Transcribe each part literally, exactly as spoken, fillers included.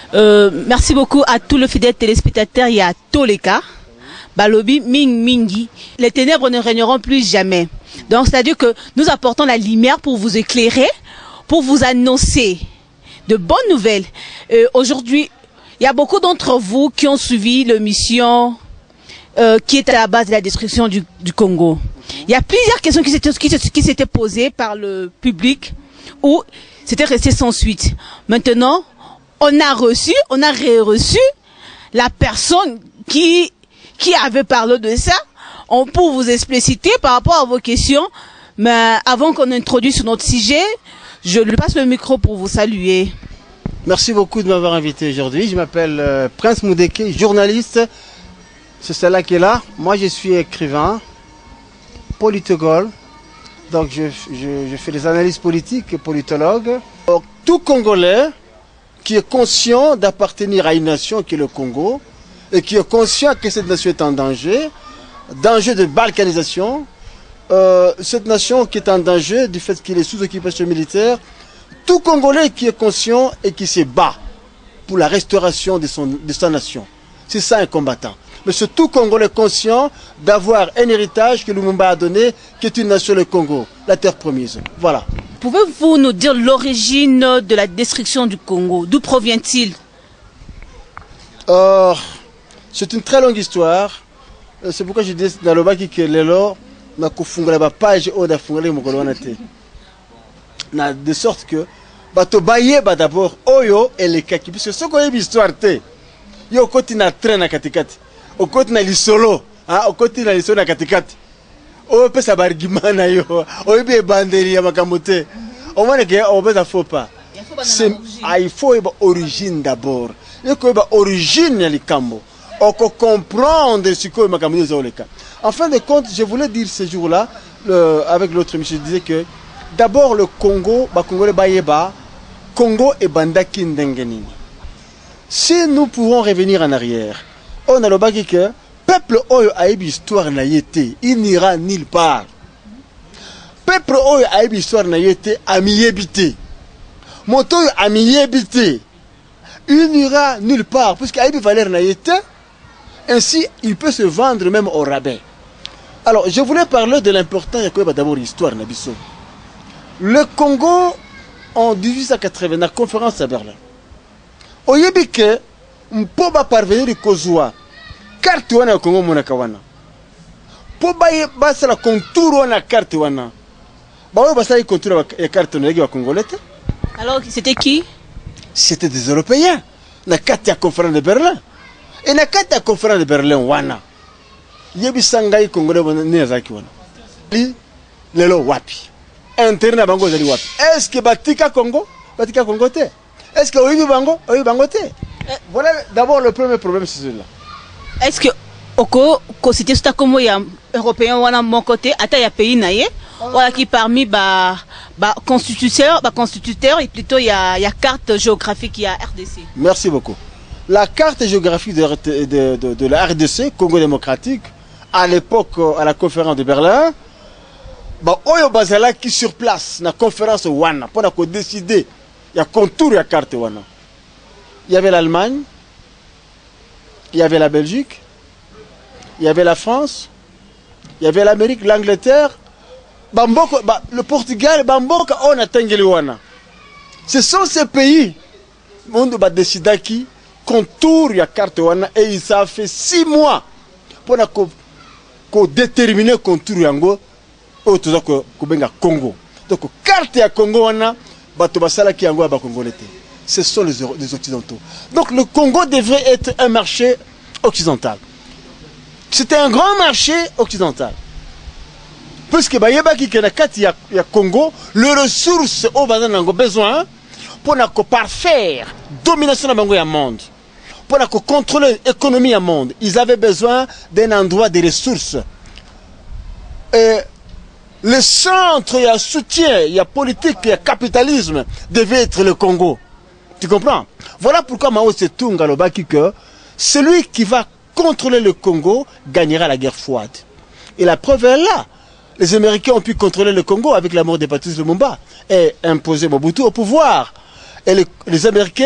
Euh, merci beaucoup à tous les fidèles téléspectateurs et à tous les cas. Balobi, Ming Mingi. Les ténèbres ne régneront plus jamais. Donc, c'est-à-dire que nous apportons la lumière pour vous éclairer, pour vous annoncer de bonnes nouvelles. Euh, Aujourd'hui, il y a beaucoup d'entre vous qui ont suivi l'émission euh, qui est à la base de la destruction du, du Congo. Il y a plusieurs questions qui s'étaient qui, qui s'étaient posées par le public ou c'était resté sans suite. Maintenant, on a reçu, on a reçu la personne qui, qui avait parlé de ça. On peut vous expliciter par rapport à vos questions. Mais avant qu'on introduise sur notre sujet, je lui passe le micro pour vous saluer. Merci beaucoup de m'avoir invité aujourd'hui. Je m'appelle euh, Prince Moudeke, journaliste. C'est celle-là qui est là. Moi, je suis écrivain, politologue. Donc, je, je, je fais des analyses politiques et politologue. Donc, tout Congolais qui est conscient d'appartenir à une nation qui est le Congo et qui est conscient que cette nation est en danger, danger de balkanisation, euh, cette nation qui est en danger du fait qu'il est sous occupation militaire, tout Congolais qui est conscient et qui se bat pour la restauration de, son, de sa nation. C'est ça un combattant. Mais c'est tout Congolais conscient d'avoir un héritage que Lumumba a donné, qui est une nation, le Congo, la terre promise. Voilà. Pouvez-vous nous dire l'origine de la destruction du Congo? D'où provient-il? euh, C'est une très longue histoire. C'est pourquoi je dis dans le bas que l'élo n'a qu'au la page au d'afungale mokoloanate. De sorte que bato baye ba d'abord oyo et les kaki puisque ce qu'on a histoire te yo koti na train na katikati au côté na lisolo hein au côté na lisolo na katikati o pesa bargima na yo o be banderi ya makamote o mane ke o be faux pas c'est il faut une origine d'abord il faut une origine ya likambo on peut comprendre ce que makamote zoleka. En fin de compte, je voulais dire ce jour-là avec l'autre monsieur, je disais que d'abord le Congo, ba Congolais bayeba, Congo et bandaki ndengenini. Si nous pouvons revenir en arrière, on a le baki que peuple oyo a une histoire na yete, il n'ira nulle part. Peuple oyo a une histoire na yete, a miyebité. Moto a miyebité. Il n'ira nulle part puisqu'il a une valeur na yete. Ainsi, il peut se vendre même au rabais. Alors, je voulais parler de l'important de d'abord l'histoire nabiso. Le Congo, en mille huit cent quatre-vingts, la conférence à Berlin. Au Yébike, on peut pas parvenir à Kozua. Carte wana au Congo monakawana. Pour basa la contour wana carte wana. Bah oui, basa la contour la carte wana congolais. Alors, c'était qui? C'était des Européens. La carte à la conférence de Berlin. Et na kati ya conférence de Berlin wana yebisa ngai Congolais ne azaki wana li lelo wapi interne bango zali wapi est-ce que batika Congo batika Congo te est-ce que oyibi bango oyibi bango te voilà d'abord le premier problème c'est celui-là. Est-ce que oko ko cité sta comme ya européen wana mon côté ata ya pays naye voilà qui parmi ba ba constituteur ba constituteur et plutôt ya ya carte géographique ya R D C. Merci beaucoup. La carte géographique de, de, de, de la R D C, Congo démocratique, à l'époque, à la conférence de Berlin, bah, Oyo Bazala qui sur place, la conférence Wana, pour décider, il y a contour de la carte Wana. Il y avait l'Allemagne, il y avait la Belgique, il y avait la France, il y avait l'Amérique, l'Angleterre, Bamboko, bah, le Portugal, Bamboka, on a Tengeli Wana. Ce sont ces pays, monde va décider qui contour ya carte wana et ça fait six mois pour ko déterminer contour yango au toza ko benga Congo. Donc carte ya Congo wana bato basala ki yango ba congolais. Ce sont les, les occidentaux. Donc le Congo devrait être un marché occidental. C'était un grand marché occidental. Puisque bayeba ki na kati ya, ya Congo, les ressources au bazan nango besoin pour na ko parfaire domination na bango ya monde. Pour contrôler l'économie du monde, ils avaient besoin d'un endroit de ressources. Et le centre, il y a soutien, il y a politique, il y a capitalisme, devait être le Congo. Tu comprends? Voilà pourquoi Mao Tse-tung a le baki que celui qui va contrôler le Congo gagnera la guerre froide. Et la preuve est là. Les Américains ont pu contrôler le Congo avec la mort de Patrice Lumumba et imposer Mobutu au pouvoir. Et les, les Américains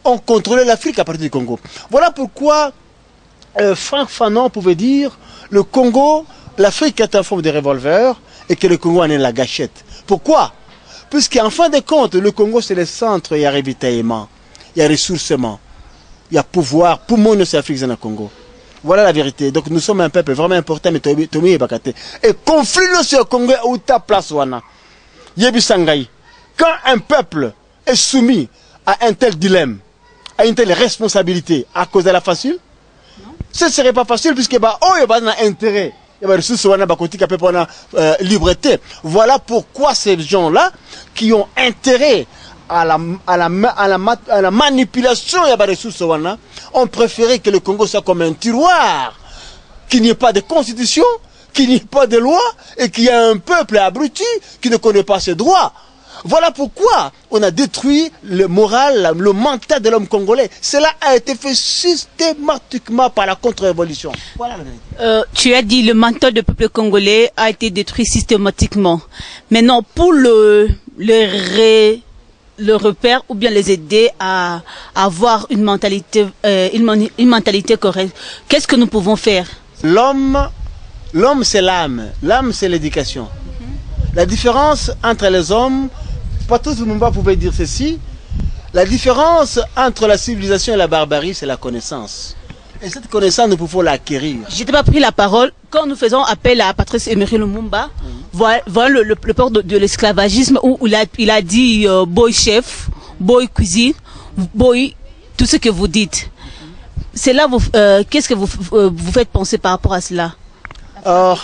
ont contrôlé l'Afrique à partir du Congo. Voilà pourquoi euh, Franck Fanon pouvait dire le Congo, l'Afrique est en forme de revolver et que le Congo en est la gâchette. Pourquoi? Puisqu'en fin de compte, le Congo c'est le centre, il y a ravitaillement, il y a ressourcement, il y a pouvoir, pour mon Afrique dans le Congo. Voilà la vérité. Donc nous sommes un peuple vraiment important, mais Tomi et Bakate. Et conflit sur le Congo où ta place wana. Yebi Sangai. Quand un peuple est soumis à un tel dilemme, à une telle responsabilité, à cause de la facile, ce ne serait pas facile puisque bah oh il y a un intérêt. Il y a ressources wana bakoti kapé pour la liberté. Voilà pourquoi ces gens-là qui ont intérêt à la, à la, à la, à la manipulation des ressources ont préféré que le Congo soit comme un tiroir, qu'il n'y ait pas de constitution, qu'il n'y ait pas de loi et qu'il y ait un peuple abruti qui ne connaît pas ses droits. Voilà pourquoi on a détruit le moral, le mental de l'homme congolais. Cela a été fait systématiquement par la contre-révolution. Voilà la vérité. Euh, tu as dit le mental du peuple congolais a été détruit systématiquement. Maintenant, pour le, le ré... le repère ou bien les aider à, à avoir une mentalité, euh, une, une mentalité correcte. Qu'est-ce que nous pouvons faire? L'homme, l'homme c'est l'âme, l'âme c'est l'éducation. Mm-hmm. La différence entre les hommes, pas tous le monde pouvait dire ceci, la différence entre la civilisation et la barbarie c'est la connaissance. Et cette connaissance, nous pouvons l'acquérir. Je n'ai pas pris la parole. Quand nous faisons appel à Patrice Emery Lumumba, mmh. voilà, voilà le, le, le port de, de l'esclavagisme où, où il, a, il a dit euh, boy chef, boy cuisine, boy, tout ce que vous dites. Mmh. C'est là, euh, qu'est-ce que vous, euh, vous faites penser par rapport à cela? Alors,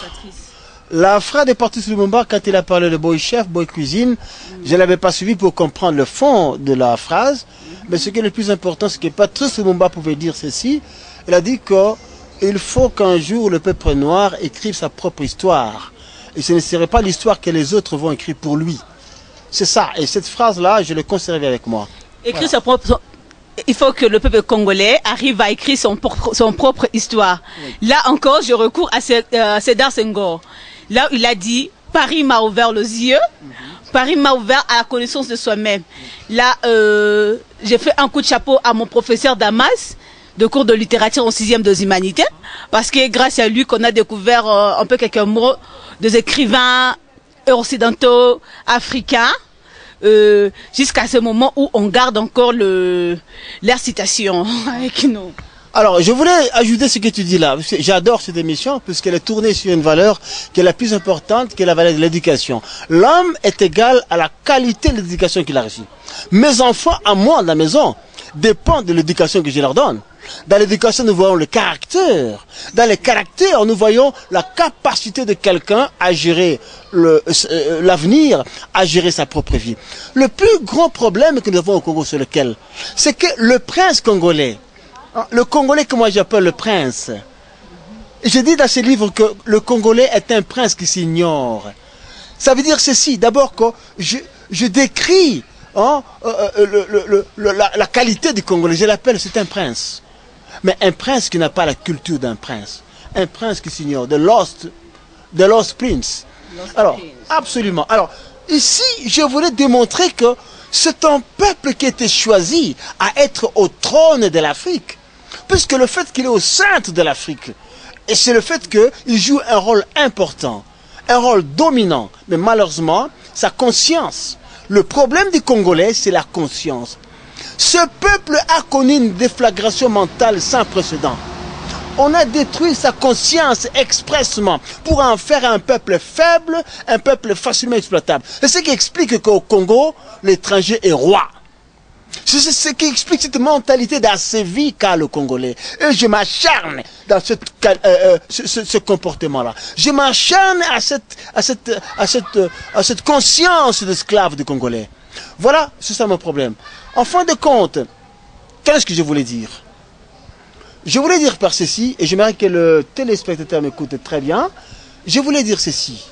la phrase de Patrice Lumumba, quand il a parlé de boy chef, boy cuisine, mmh. je ne l'avais pas suivi pour comprendre le fond de la phrase. Mmh. Mais ce qui est le plus important, c'est que Patrice Lumumba pouvait dire ceci. Il a dit qu'il faut qu'un jour le peuple noir écrive sa propre histoire. Et ce ne serait pas l'histoire que les autres vont écrire pour lui. C'est ça. Et cette phrase-là, je l'ai conservée avec moi. Écrire voilà. sa propre... Il faut que le peuple congolais arrive à écrire son, son propre histoire. Oui. Là encore, je recours à Sédar Senghor. Là où il a dit, Paris m'a ouvert les yeux. Mm-hmm. Paris m'a ouvert à la connaissance de soi-même. Mm-hmm. Là, euh, j'ai fait un coup de chapeau à mon professeur Damas, de cours de littérature en sixième des humanités, parce que grâce à lui qu'on a découvert euh, un peu quelques mots des écrivains occidentaux, africains, euh, jusqu'à ce moment où on garde encore le, leur citation avec nous. Alors, je voulais ajouter ce que tu dis là. J'adore cette émission puisqu'elle est tournée sur une valeur qui est la plus importante, qui est la valeur de l'éducation. L'homme est égal à la qualité de l'éducation qu'il a reçue. Mes enfants, à moi, dans la maison, dépendent de l'éducation que je leur donne. Dans l'éducation, nous voyons le caractère. Dans le caractère, nous voyons la capacité de quelqu'un à gérer l'avenir, euh, à gérer sa propre vie. Le plus grand problème que nous avons au Congo, c'est lequel? C'est que le prince congolais, le Congolais que moi j'appelle le prince, je dis dans ce livre que le Congolais est un prince qui s'ignore. Ça veut dire ceci, d'abord que je, je décris hein, euh, le, le, le, la, la qualité du Congolais, je l'appelle, c'est un prince. Mais un prince qui n'a pas la culture d'un prince. Un prince qui s'ignore, the lost, the lost prince. Lost Alors, prince. Absolument. Alors, ici, je voulais démontrer que c'est un peuple qui a été choisi à être au trône de l'Afrique. Puisque le fait qu'il est au centre de l'Afrique, et c'est le fait qu'il joue un rôle important, un rôle dominant, mais malheureusement, sa conscience. Le problème des Congolais, c'est la conscience. Ce peuple a connu une déflagration mentale sans précédent. On a détruit sa conscience expressement pour en faire un peuple faible, un peuple facilement exploitable. C'est ce qui explique qu'au Congo, l'étranger est roi. C'est ce qui explique cette mentalité d'assévie qu'a le Congolais. Et je m'acharne dans cette, euh, euh, ce, ce, ce comportement-là. Je m'acharne à cette, à, cette, à, cette, à cette conscience d'esclave du Congolais. Voilà, c'est ça mon problème. En fin de compte, qu'est-ce que je voulais dire? Je voulais dire par ceci, et j'aimerais que le téléspectateur m'écoute très bien, je voulais dire ceci.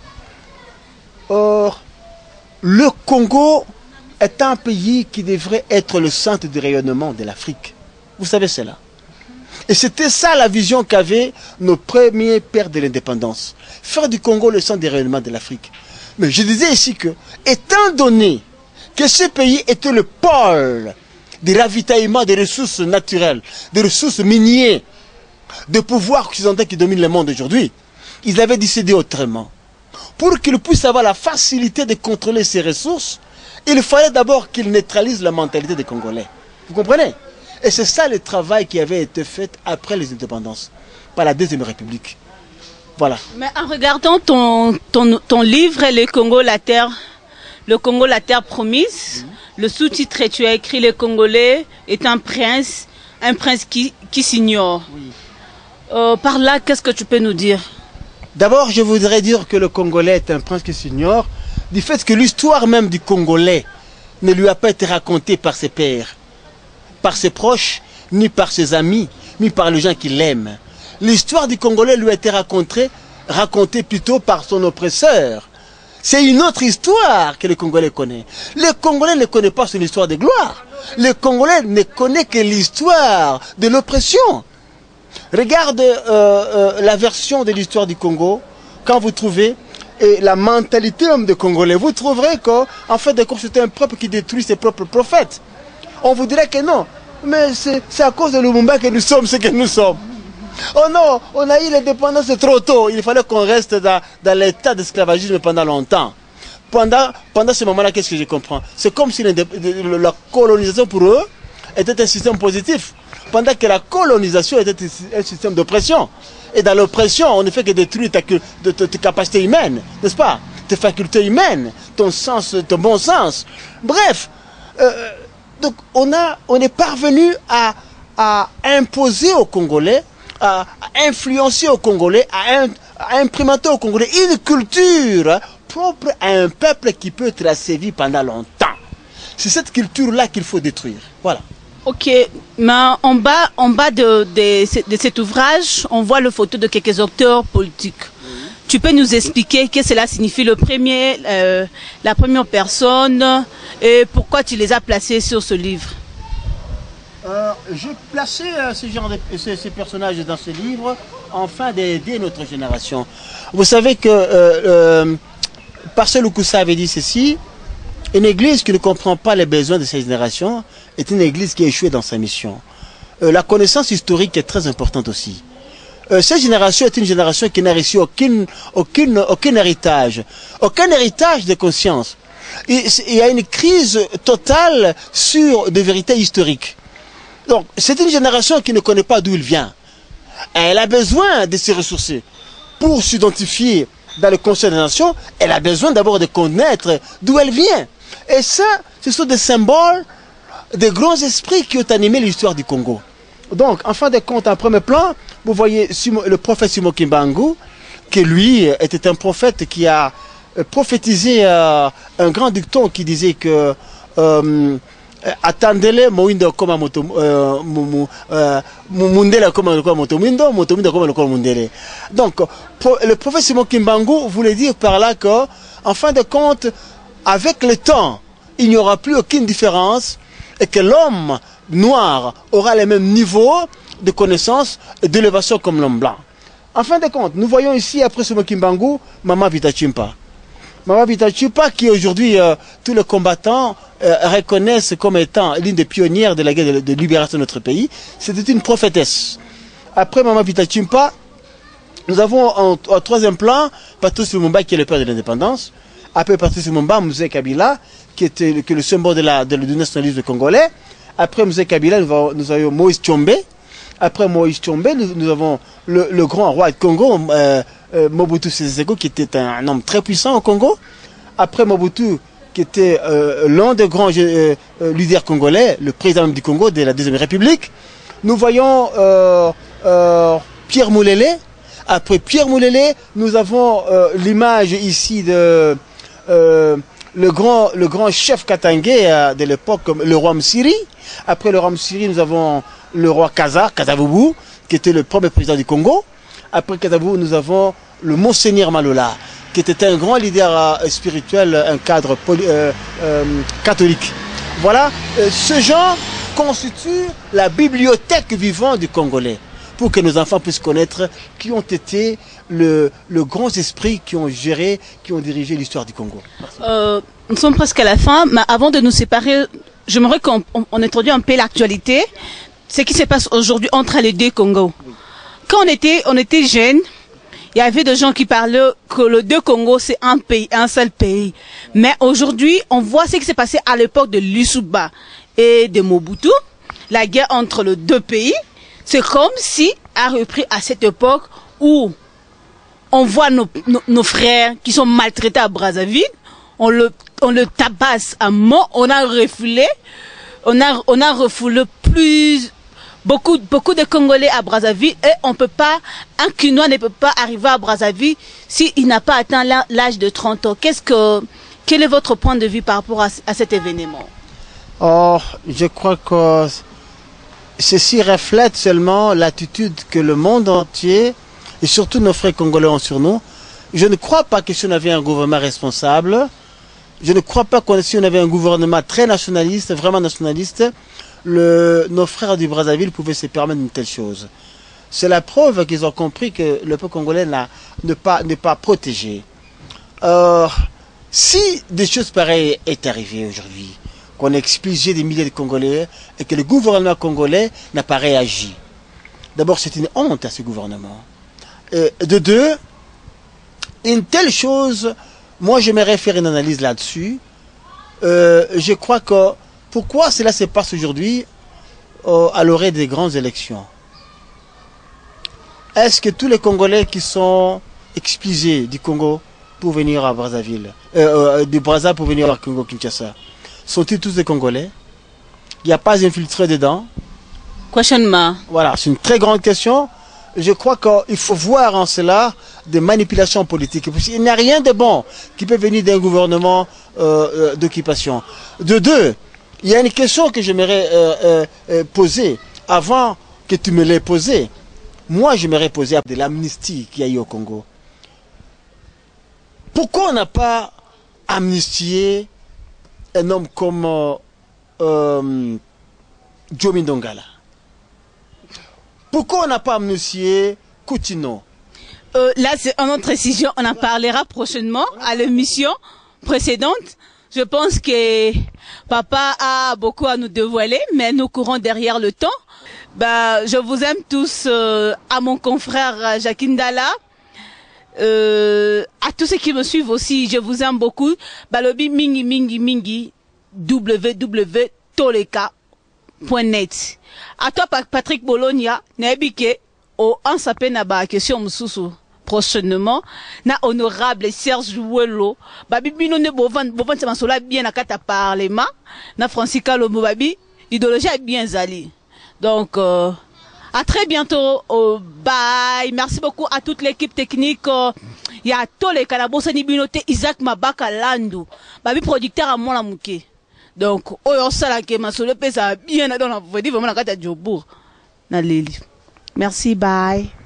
Or, le Congo est un pays qui devrait être le centre de rayonnement de l'Afrique. Vous savez cela. Et c'était ça la vision qu'avaient nos premiers pères de l'indépendance. Faire du Congo le centre de rayonnement de l'Afrique. Mais je disais ici que, étant donné que ce pays était le pôle des ravitaillements des ressources naturelles, des ressources minières, des pouvoirs occidentaux qui dominent le monde aujourd'hui, ils avaient décidé autrement. Pour qu'ils puissent avoir la facilité de contrôler ces ressources, il fallait d'abord qu'ils neutralisent la mentalité des Congolais. Vous comprenez? Et c'est ça le travail qui avait été fait après les indépendances, par la Deuxième République. Voilà. Mais en regardant ton, ton, ton livre, Le Congo, la terre, le Congo, la terre promise, mmh. le sous-titre, tu as écrit Le Congolais est un prince, un prince qui, qui s'ignore. Oui. Euh, par là, qu'est-ce que tu peux nous dire? D'abord, je voudrais dire que le Congolais est un prince qui s'ignore, du fait que l'histoire même du Congolais ne lui a pas été racontée par ses pères, par ses proches, ni par ses amis, ni par les gens qui l'aiment. L'histoire du Congolais lui a été racontée, racontée plutôt par son oppresseur. C'est une autre histoire que le Congolais connaît. Le Congolais ne connaît pas son histoire de gloire. Le Congolais ne connaît que l'histoire de l'oppression. Regarde euh, euh, la version de l'histoire du Congo, quand vous trouvez et la mentalité homme des Congolais, vous trouverez qu'en fait de compte, c'était un peuple qui détruit ses propres prophètes. On vous dirait que non, mais c'est à cause de Lumumba que nous sommes ce que nous sommes. Oh non, on a eu l'indépendance trop tôt. Il fallait qu'on reste dans, dans l'état d'esclavagisme pendant longtemps. Pendant, pendant ce moment-là, qu'est-ce que je comprends? C'est comme si la colonisation pour eux était un système positif. Pendant que la colonisation était un système d'oppression. Et dans l'oppression, on ne fait que détruire ta, ta, ta, ta capacité humaine, n'est-ce pas? Tes facultés humaines, ton sens, ton bon sens. Bref, euh, donc on, a, on est parvenu à, à imposer aux Congolais, à influencer aux Congolais, à, à imprimenter aux Congolais une culture propre à un peuple qui peut être asservi pendant longtemps. C'est cette culture-là qu'il faut détruire. Voilà. Ok, mais en bas, en bas de, de, de cet ouvrage, on voit le photo de quelques acteurs politiques. Oui. Tu peux nous expliquer ce que cela signifie, le premier, euh, la première personne, et pourquoi tu les as placés sur ce livre? Euh, J'ai placé euh, ce genre de, ces, ces personnages dans ce livre afin d'aider notre génération. Vous savez que euh, euh, Marcel Loukoussa avait dit ceci: une église qui ne comprend pas les besoins de sa génération est une église qui a échoué dans sa mission. Euh, la connaissance historique est très importante aussi. Euh, cette génération est une génération qui n'a reçu aucun, aucun, aucun héritage, aucun héritage de conscience. Il, il y a une crise totale sur des vérités historiques. Donc, c'est une génération qui ne connaît pas d'où il vient. Elle a besoin de se ressourcer. Pour s'identifier dans le Conseil des Nations, elle a besoin d'abord de connaître d'où elle vient. Et ça, ce sont des symboles des grands esprits qui ont animé l'histoire du Congo. Donc, en fin de compte, en premier plan, vous voyez le prophète Simon Kimbangu, qui lui était un prophète qui a prophétisé euh, un grand dicton qui disait que euh, attendez-le, moindo comme moto mundele comme motomindo, motomindo comme le mundele. Donc, le prophète Simon Kimbangu voulait dire par là que, en fin de compte, avec le temps, il n'y aura plus aucune différence et que l'homme noir aura le même niveau de connaissance et d'élévation comme l'homme blanc. En fin de compte, nous voyons ici, après Simon Kimbangu, Mama Vitachimpa. Mama Vitachimpa, qui aujourd'hui, euh, tous les combattants euh, reconnaissent comme étant l'une des pionnières de la guerre de, de libération de notre pays. C'était une prophétesse. Après Mama Vitachimpa, nous avons en, en troisième plan Patrice Lumumba, qui est le père de l'indépendance. Après Patrice Lumumba, Mzee Kabila, qui était que le symbole de la, de, du nationalisme congolais. Après Mzee Kabila, nous avons, nous avons Moïse Tshombe. Après Moïse Tshombe, nous, nous avons le, le grand roi de Congo, euh, euh, Mobutu Sese Seko, qui était un, un homme très puissant au Congo. Après Mobutu, qui était euh, l'un des grands euh, euh, leaders congolais, le président du Congo de la Deuxième République. Nous voyons euh, euh, Pierre Moulele. Après Pierre Moulele, nous avons euh, l'image ici de euh, le grand, le grand chef katangé euh, de l'époque, le roi Msiri. Après le roi Msiri, nous avons le roi Kaza, Kasavubu, qui était le premier président du Congo. Après Kasavubu, nous avons le Monseigneur Malola, qui était un grand leader euh, spirituel, un cadre poly, euh, euh, catholique. Voilà, euh, ce genre constitue la bibliothèque vivante du Congolais, pour que nos enfants puissent connaître qui ont été le, le grand esprit qui ont géré, qui ont dirigé l'histoire du Congo. Euh, nous sommes presque à la fin, mais avant de nous séparer, j'aimerais qu'on on, on introduise un peu l'actualité, ce qui se passe aujourd'hui entre les deux Congos. Quand on était, on était jeunes, il y avait des gens qui parlaient que le deux Congo, c'est un pays, un seul pays. Mais aujourd'hui, on voit ce qui s'est passé à l'époque de Lussuba et de Mobutu. La guerre entre les deux pays, c'est comme si a repris à cette époque où on voit nos, nos, nos frères qui sont maltraités à Brazzaville, on le, on le tabasse à mort, on a refoulé, on a, on a refoulé plus, beaucoup, beaucoup de Congolais à Brazzaville et on peut pas, un Quinois ne peut pas arriver à Brazzaville s'il n'a pas atteint l'âge de trente ans. Qu'est-ce que, quel est votre point de vue par rapport à, à cet événement? Oh, je crois que ceci reflète seulement l'attitude que le monde entier et surtout nos frères congolais ont sur nous. Je ne crois pas que si on avait un gouvernement responsable, je ne crois pas que si on avait un gouvernement très nationaliste, vraiment nationaliste, le, nos frères du Brazzaville pouvaient se permettre une telle chose. C'est la preuve qu'ils ont compris que le peuple congolais n'est pas, n'est pas protégé. Euh, si des choses pareilles est arrivées aujourd'hui, qu'on a expulsé des milliers de Congolais et que le gouvernement congolais n'a pas réagi. D'abord, c'est une honte à ce gouvernement. Et de deux, une telle chose, moi j'aimerais faire une analyse là-dessus. Euh, je crois que pourquoi cela se passe aujourd'hui euh, à l'orée des grandes élections? Est-ce que tous les Congolais qui sont expulsés du Congo pour venir à Brazzaville, euh, euh, du Brazza pour venir à Congo-Kinshasa, sont-ils tous des Congolais? Il n'y a pas infiltré dedans? Questionnement. Voilà, c'est une très grande question. Je crois qu'il faut voir en cela des manipulations politiques. Il n'y a rien de bon qui peut venir d'un gouvernement euh, d'occupation. De deux, il y a une question que j'aimerais euh, euh, poser avant que tu me l'aies posée. Moi, j'aimerais poser de l'amnistie qu'il y a eu au Congo. Pourquoi on n'a pas amnistié un homme comme euh, euh, Diomi Ndongala? Pourquoi on n'a pas amnistié Coutinho? euh, Là, c'est une autre décision. On en parlera prochainement à l'émission précédente. Je pense que papa a beaucoup à nous dévoiler, mais nous courons derrière le temps. Bah, je vous aime tous, euh, à mon confrère Jacques Ndala, euh, à tous ceux qui me suivent aussi, je vous aime beaucoup. Balobi mingi mingi mingi w w w point toleka point net. À toi Patrick Bologna, n'ebike au ansape na ba question mususu prochainement na honorable Serge Ouello babi bino ne bovan bovan se masola bien na kata parlement na Francisca Lomo babi idéologie bien zali. Donc euh, à très bientôt. Oh, bye. Merci beaucoup à toute l'équipe technique. Il y a tous les Kanabosa Nibinote, Isaac Mabaka Landu. Babi producteur à moi la mouké. Donc, oh, on sait la que ma solo pesa bien dans la vraiment la carte de Jobour. Merci, bye.